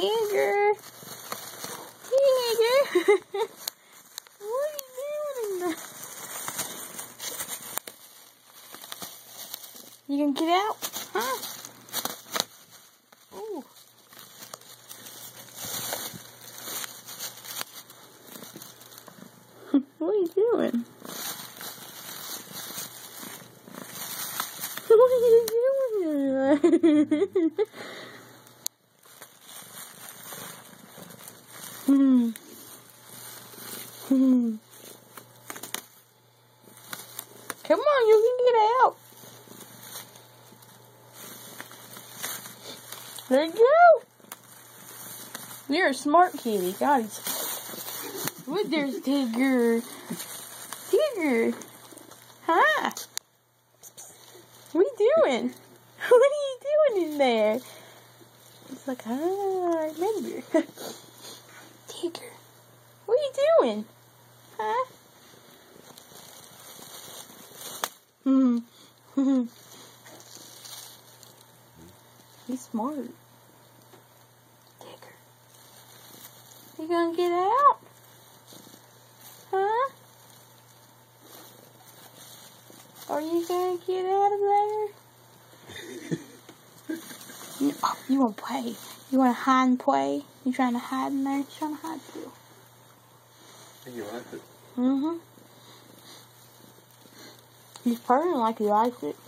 Tigger. Tigger. What are you doing? You gonna get out? Huh? Ooh. What are you doing? What are you doing? Come on, you can get out. There you go. You're a smart kitty. God, he's smart. Look, there's Tigger. Tigger. Hi. What are you doing? What are you doing in there? It's like, I remember. Tigger. What are you doing? Huh? He's smart. Tigger. You gonna get out? Huh? Are you gonna get out of there? Oh, you wanna play? You wanna hide and play? You trying to hide in there? You trying to hide too? I think you like it. He's purring like he likes it.